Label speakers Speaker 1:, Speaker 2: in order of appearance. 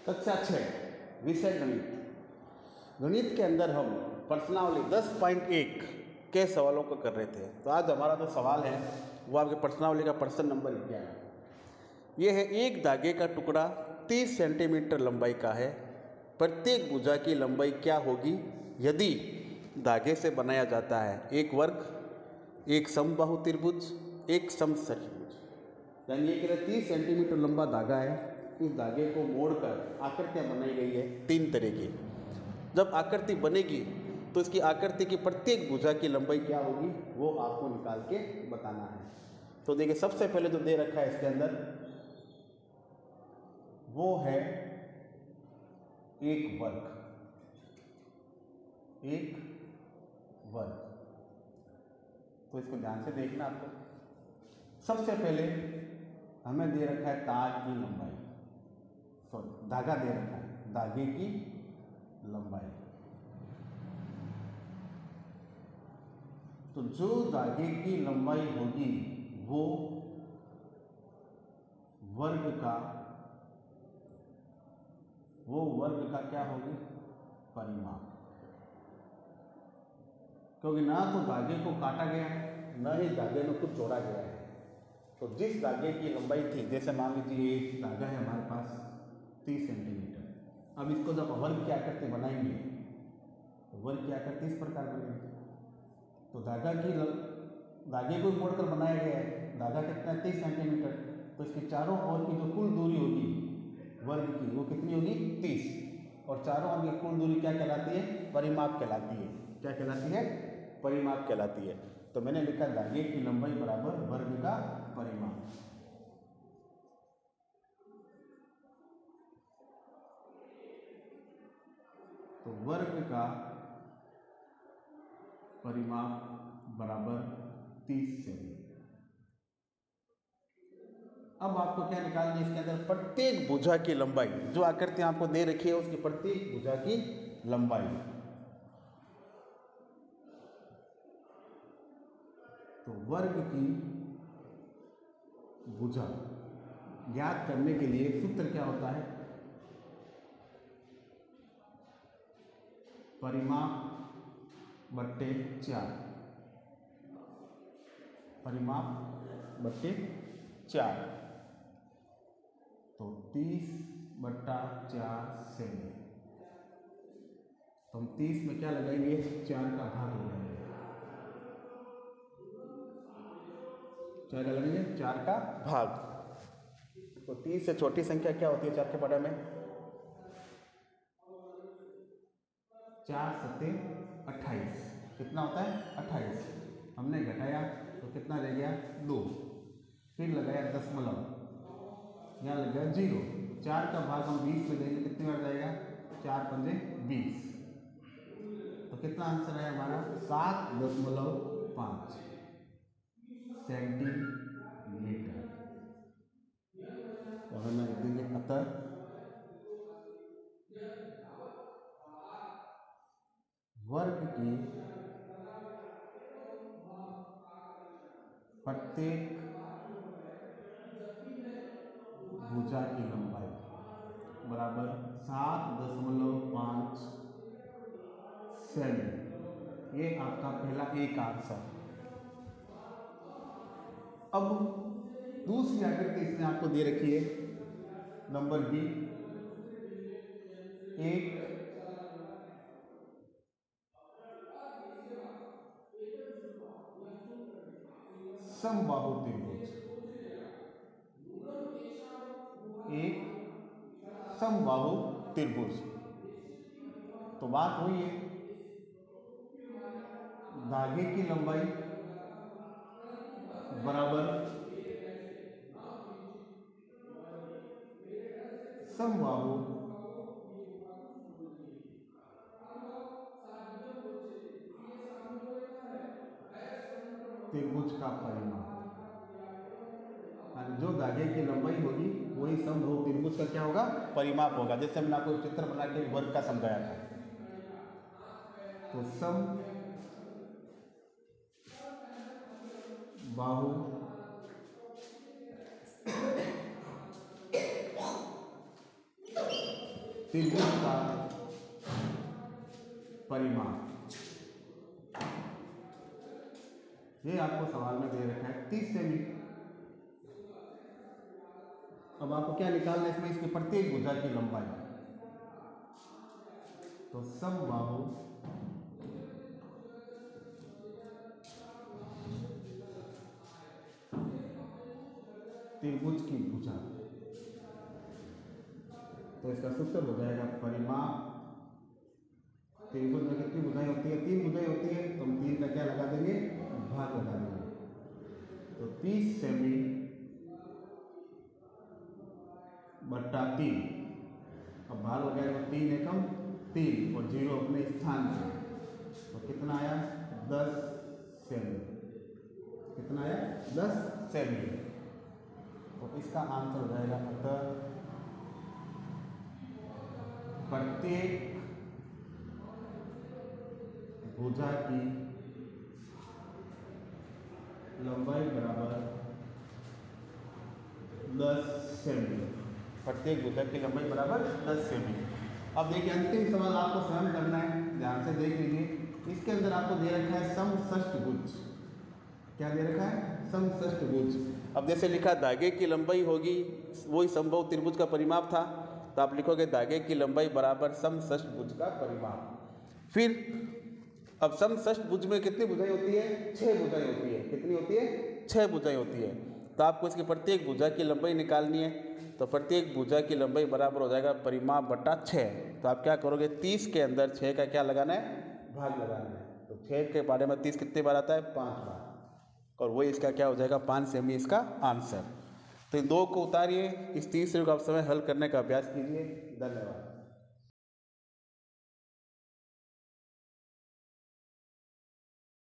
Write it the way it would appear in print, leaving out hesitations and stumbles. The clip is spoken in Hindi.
Speaker 1: कक्षा 6 विषय गणित। गणित के अंदर हम प्रश्नावली 10.1 के सवालों को कर रहे थे। तो आज हमारा जो सवाल है वो आपके प्रश्नावली का प्रश्न नंबर 11। ये है, एक धागे का टुकड़ा 30 सेंटीमीटर लंबाई का है। प्रत्येक भुजा की लंबाई क्या होगी यदि धागे से बनाया जाता है एक वर्ग, एक समबाहु त्रिभुज, एक समषट्भुज। यानी ये कह रहे 30 सेंटीमीटर लंबा धागा है, उस धागे को मोड़कर आकृतियाँ बनाई गई है 3 तरह की। जब आकृति बनेगी तो इसकी आकृति की प्रत्येक भुजा की लंबाई क्या होगी वो आपको निकाल के बताना है। तो देखिए, सबसे पहले जो दे रखा है इसके अंदर वो है एक वर्ग, एक वर्ग। तो इसको ध्यान से देखना आपको। सबसे पहले हमें दे रखा है तार की लंबाई, सॉरी धागा दे रखा है, धागे की लंबाई। तो जो धागे की लंबाई होगी वो वर्ग का क्या होगी, परिमाप। क्योंकि ना तो धागे को काटा गया है ना ही धागे में कुछ जोड़ा गया है। तो जिस धागे की लंबाई थी, जैसे मान लीजिए एक धागा है हमारे पास 30 सेंटीमीटर। अब इसको जब वर्ग की आकृति बनाएंगे तो वर्ग की आकृति इस प्रकार बनेगी। तो धागे को मोड़कर बनाया गया है। धागा कितना है, 30 सेंटीमीटर। तो इसकी चारों ओर की जो कुल दूरी होगी वर्ग की वो कितनी होगी, 30। और चारों ओर की कुल दूरी क्या कहलाती है, परिमाप कहलाती है। क्या कहलाती है, परिमाप कहलाती है। तो मैंने लिखा धागे की लंबाई बराबर वर्ग का परिमाप। तो वर्ग का परिमाप बराबर 30 सेमी। अब आपको क्या निकालनी है इसके अंदर, प्रत्येक भुजा की लंबाई। जो आकृति आपको दे रखी है उसकी प्रत्येक भुजा की लंबाई। तो वर्ग की भुजा ज्ञात करने के लिए सूत्र क्या होता है, परिमाप बट्टे 4। परिमाप बट्टे 4। तो 30/4 सेमी। तो हम 30 में क्या लगाएंगे, 4 का भाग लगाएंगे। 4 का लगाएंगे, 4 का भाग। तो 30 से छोटी संख्या क्या होती है 4 के पढ़े में, 4 सत्ते 28। कितना होता है, 28। हमने घटाया तो कितना रह गया, 2। फिर लगाया दशमलव, यहाँ लग गया 0। 4 का भाग हम 20 में देंगे, कितनी बार जाएगा, 4 पंजे 20। तो कितना आंसर है हमारा, 7.5 सेंटीमीटर। तो हमें लिख देंगे अतः वर्ग की प्रत्येक भुजा की लंबाई बराबर 7.5 सेमी। ये आपका पहला एक आंसर। अब दूसरी आकृति इसने आपको दे रखी है नंबर बी, एक समबाहु त्रिभुज। एक समबाहु त्रिभुज। तो बात हुई है धागे की लंबाई बराबर समबाहु त्रिभुज का परिमाप। जो धागे की लंबाई होगी वही समबाहु त्रिभुज का क्या होगा, परिमाप होगा। जैसे हमने आपको चित्र बना के वर्ग का समझाया था। तो समबाहु त्रिभुज का परिमाप। ये आपको सवाल में दे रखा है 30 सेमी। अब आपको क्या निकालना है इसमें, इसकी प्रत्येक भुजा की लंबाई। तो समबाहु त्रिभुज की भुजा, तो इसका सूत्र हो जाएगा परिमाप। त्रिभुज में कितनी भुजाएं होती है? 3 भुजाएं होती है, तो हम 3 का क्या लगा देंगे? भाग लगा देंगे। तो 30 सेमी बट्टा 3। अब भाग हो जाएगा 3 एकम 3 और 0 अपने स्थान पे, तो कितना आया? 10 सेमी। कितना आया? 10 सेमी। तो इसका आंसर हो जाएगा अतः प्रत्येक भुजा की लंबाई बराबर 10 सेमी। प्रत्येक भुजा की लंबाई बराबर 10 सेमी। अब देखिए अंतिम सवाल आपको स्वयं करना है, ध्यान से देख लीजिए। इसके अंदर आपको दे रखा है समषष्ठभुज। क्या दे रखा है? समषष्ठभुज। अब जैसे लिखा धागे की लंबाई होगी, वही संभव त्रिभुज का परिमाप था, तो आप लिखोगे धागे की लंबाई बराबर समषष्ठभुज का परिमाप। फिर अब समषष्ठभुज में कितनी भुजाएं होती है? 6 भुजाएं होती है। कितनी होती है? 6 भुजाएं होती है। तो आपको इसकी प्रत्येक भुजा की लंबाई निकालनी है। तो प्रत्येक भुजा की लंबाई बराबर हो जाएगा परिमाप बटा 6। तो आप क्या करोगे? 30 के अंदर 6 का क्या लगाना है? भाग लगाना है। तो 6 के बारे में 30 कितनी बार आता है? 5 बार। और वही इसका क्या हो जाएगा? 5 सेमी इसका आंसर। तो इन 2 को उतारिए, इस तीसरे को आप समय हल करने का अभ्यास कीजिए। धन्यवाद।